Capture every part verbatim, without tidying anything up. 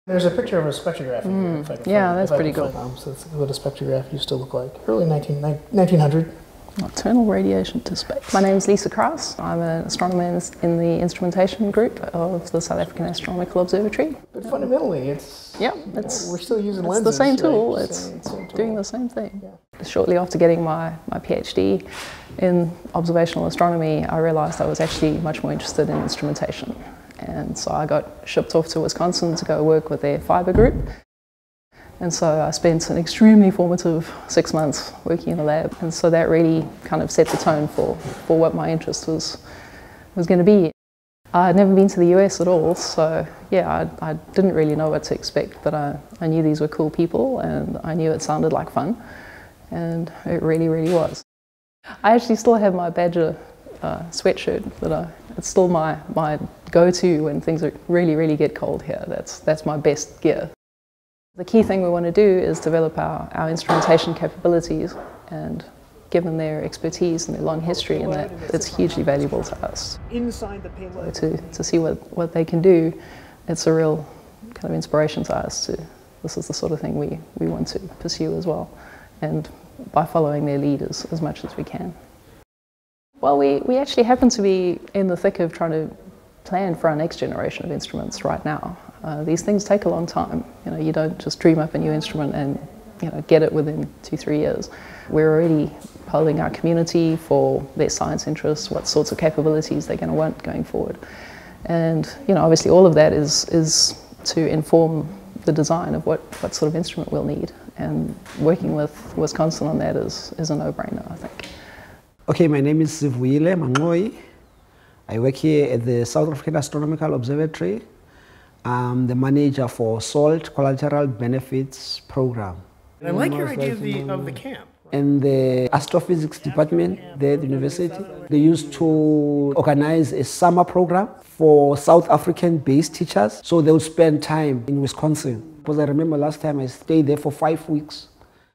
There's a picture of a spectrograph in here. Mm. If I can Yeah, find, that's if pretty I can cool. find them. So it's what a spectrograph used to look like. Early nineteen hundred. Nocturnal radiation to space. My name is Lisa Kraus. I'm an astronomer in the instrumentation group of the South African Astronomical Observatory. But fundamentally, it's yeah, it's you know, we're still using it's lenses. the same tool. Right? It's same, same doing tool. the same thing. Yeah. Shortly after getting my, my PhD in observational astronomy, I realized I was actually much more interested in instrumentation. And so I got shipped off to Wisconsin to go work with their fiber group. And so I spent an extremely formative six months working in a lab. And so that really kind of set the tone for, for what my interest was, was going to be. I'd never been to the U S at all, so yeah, I, I didn't really know what to expect, but I, I knew these were cool people and I knew it sounded like fun, and it really, really was. I actually still have my Badger uh, sweatshirt that I, it's still my, my go-to when things are really, really get cold here. That's, that's my best gear. The key thing we want to do is develop our, our instrumentation capabilities, and given their expertise and their long history in that, it's hugely valuable to us. Inside the payload. To, to see what, what they can do, it's a real kind of inspiration to us. To, this is the sort of thing we, we want to pursue as well, and by following their lead as, as much as we can. Well, we, we actually happen to be in the thick of trying to plan for our next generation of instruments right now. Uh, these things take a long time. You know, you don't just dream up a new instrument and you know, get it within two, three years. We're already polling our community for their science interests, what sorts of capabilities they're going to want going forward. And you know, obviously all of that is, is to inform the design of what, what sort of instrument we'll need. And working with Wisconsin on that is, is a no-brainer, I think. Okay, my name is Sivuyile Mangoi. I work here at the South African Astronomical Observatory. I'm the manager for SALT, Collateral Benefits Program. And I like your idea of the, of the camp. In the astrophysics department there at the university, they used to organize a summer program for South African-based teachers. So they would spend time in Wisconsin. Because I remember last time I stayed there for five weeks.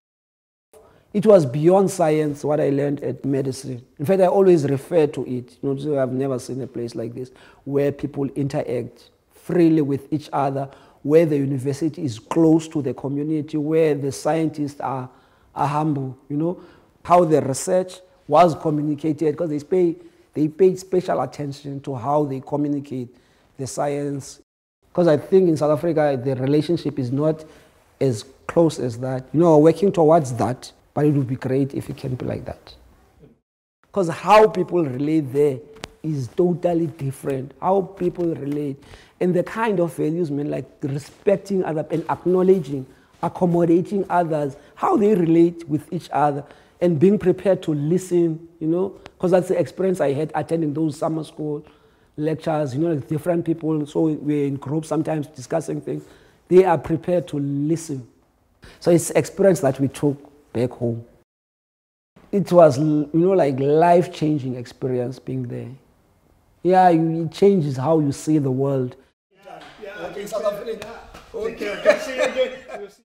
It was beyond science what I learned at Madison. In fact, I always refer to it. You know, so I've never seen a place like this where people interact freely with each other, where the university is close to the community, where the scientists are, are humble, you know, how the research was communicated, because they pay, they paid special attention to how they communicate the science. Because I think in South Africa, the relationship is not as close as that. You know, working towards that, but it would be great if it can be like that. Because how people relate there is totally different. How people relate and the kind of values, man, like respecting others and acknowledging, accommodating others, how they relate with each other and being prepared to listen, you know, because that's the experience I had attending those summer school lectures, you know, like different people. So we're in groups sometimes discussing things. They are prepared to listen. So it's experience that we took back home. It was, you know, like life-changing experience being there. Yeah, it changes how you see the world. Yeah, yeah. Okay, South Africa. Okay.